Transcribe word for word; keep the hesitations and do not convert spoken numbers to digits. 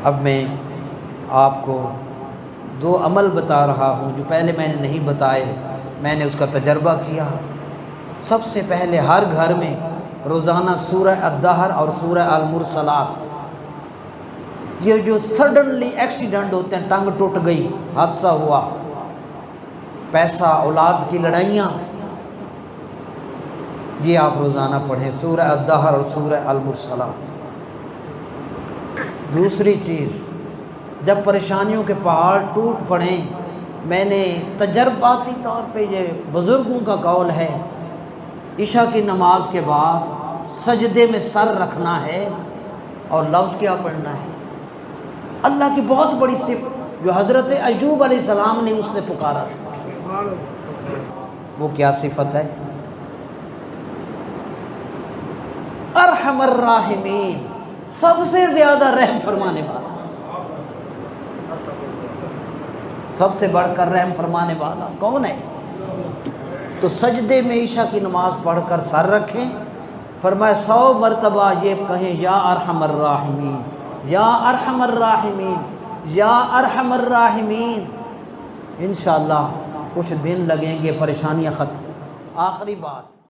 اب میں آپ کو دو عمل بتا رہا ہوں جو پہلے میں نے نہیں بتائے، میں نے اس کا تجربہ کیا۔ سب سے پہلے ہر گھر میں روزانہ سورہ الدہر اور سورہ المرسلات، یہ جو سڈنلی ایکسیڈنٹ ہوتے ہیں، ٹنگ ٹوٹ گئی، حادثہ ہوا، پیسہ اولاد کی لڑائیاں، یہ آپ روزانہ پڑھیں، سورہ الدہر اور سورہ المرسلات۔ دوسری چیز، جب پریشانیوں کے پہاڑ ٹوٹ پڑیں، میں نے تجرباتی طور پہ، یہ بزرگوں کا قول ہے، عشاء کی نماز کے بعد سجدے میں سر رکھنا ہے اور لفظ کیا پڑھنا ہے؟ اللہ کی بہت بڑی صفت جو حضرت ایوب علیہ السلام نے اس سے پکارا تھا، وہ کیا صفت ہے؟ ارحم الراحمین، سب سے زیادہ رحم فرمانے والا، سب سے بڑھ کر رحم فرمانے والا کون ہے؟ تو سجدے میں عشاء کی نماز پڑھ کر سر رکھیں، فرمایا سو مرتبہ یہ کہیں، یا ارحم الراحمین، یا ارحم الراحمین، یا ارحم الراحمین۔ انشاءاللہ کچھ دن لگیں گے، پریشانیاں ختم۔ آخری بات،